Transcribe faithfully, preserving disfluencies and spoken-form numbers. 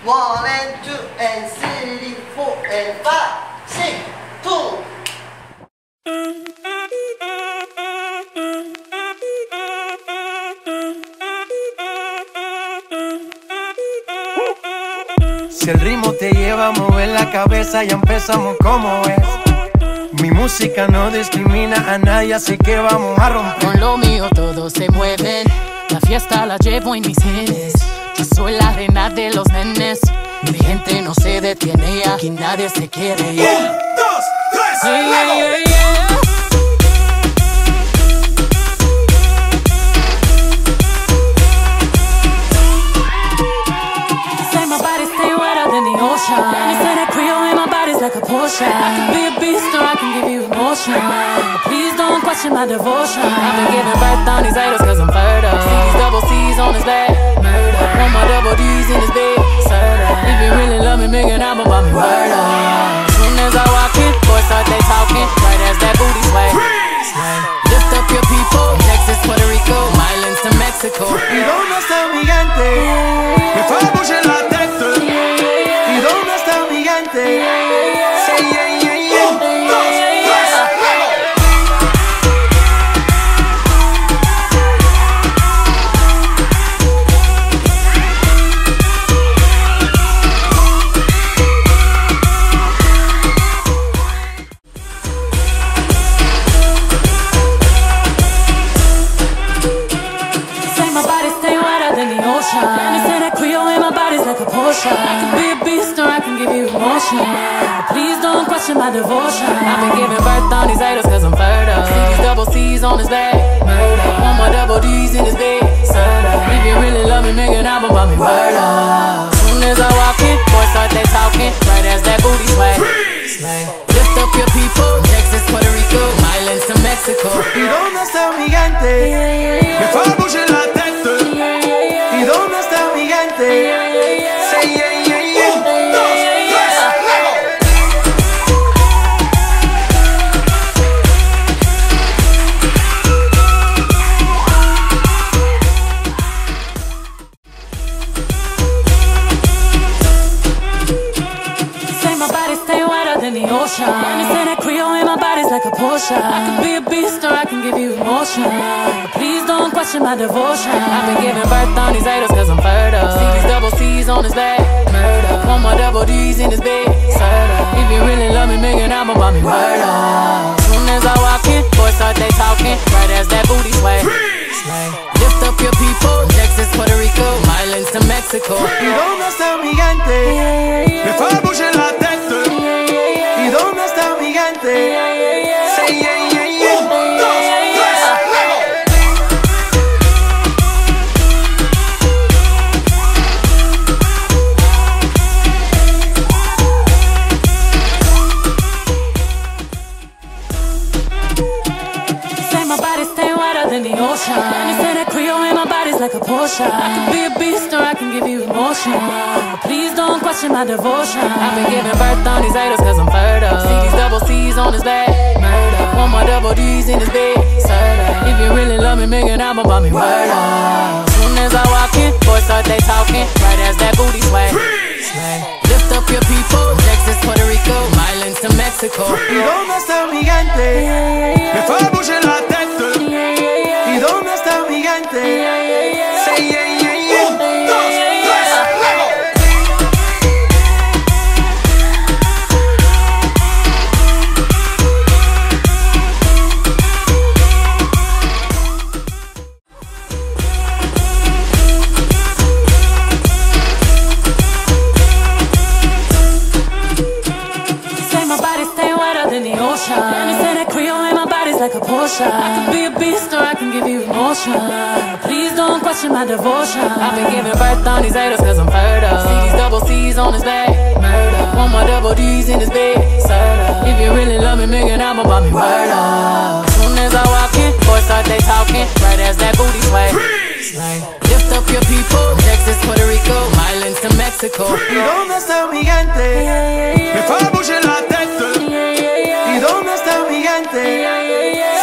One and two and three, four and five, six, two. Si el ritmo te lleva a mover la cabeza, ya empezamos como es. Mi música no discrimina a nadie, así que vamos a romper. Con lo mío todos se mueven, la fiesta la llevo en mis genes. Yo soy la reina de los nenes, mi gente no se detiene y aquí nadie se quiere ir. Un, dos, tres, hey, ¡vamos! hey, hey, yeah. Say my body stay wetter than the ocean. You say that Creole in my body's like a potion. I can be a beast or I can give you emotion. Please don't question my devotion. I've been giving birth on these haters cause I'm fertile. See these double C's on his back, murder. Want my double D's in his bed, serta. If you really love me, make an album about me, word up. As soon as I walk in, boys start they talking, right as that booty sway. Lift up your people, Texas, Puerto Rico, Islands to Mexico. ¿Y dónde está mi gigante? Me fue a bouger la tête. ¿Y dónde está mi gigante? Say yeah, yeah, yeah. Un, dos, tres, ¡vamos! You say that Creole in my body's like a potion. I can be a beast or I can give you emotion. Please don't question my devotion. I've been giving birth on these haters cause I'm fertile. See these double C's on his back, murder. Want my double D's in his bed, serta. If you really love me, make an album about me, word up. As soon as I walk in, boys start they talking, right as that booty sway. Lift up your people, Texas, Puerto Rico, Islands to Mexico. ¿Y dónde está mi gigante? Me fue a bouger la tête. ¿Y dónde está mi gigante? Say yeah, yeah, yeah. Un, dos, tres, ¡vamos! Say my body stay wetter than the ocean. You say that Creole in my body's like a potion. I can be a beast or I can give you emotion. Please don't question my devotion. I've been giving birth on these haters cause I'm fertile. See these double C's on his back, murder. Want my double D's in his bed, serta. If you really love me, make an album about me, word up. As soon as I walk in, boys start they talking, right as that booty sway. Lift up your people, Texas, Puerto Rico, Islands to Mexico. ¿Y dónde está mi gigante? Me fue a bouger la tête. ¿Y dónde está mi gigante? Say yeah, yeah, yeah. Un, dos, tres, ¡vamos! Say my body stay wetter than the ocean. You say that Creole in my body's like a potion. I can be a beast or I can give you emotion. Please don't question my devotion. I've been giving birth on these haters cause I'm fertile. See these double C's on his back, murder. Want my double D's in his bed, serta. If you really love me, make an album about me, word up. As soon as I walk in, boys start they talking, right as that booty sway. Lift up your people, Texas, Puerto Rico, Islands to Mexico. ¿Y dónde está mi gigante? Me fue a bouger la tête. ¿Y dónde está mi gigante? Say yeah, yeah, yeah. Un, dos, tres, ¡vamos! Say my body stay wetter than the ocean. You say that Creole in my body's like a potion. I can be a beast or I can give you emotion. Please don't question my devotion. I've been giving birth on these haters cause I'm fertile. See these double C's on his back, murder. Want my double D's in his bed, serta. If you really love me, make an album about me, word up. As soon as I walk in, boys start they talking, right as that booty sway. Lift up your people, Texas, Puerto Rico, Islands to Mexico. ¿Y dónde está mi gigante? Me fue a bouger la tête. ¿Y dónde está mi gigante?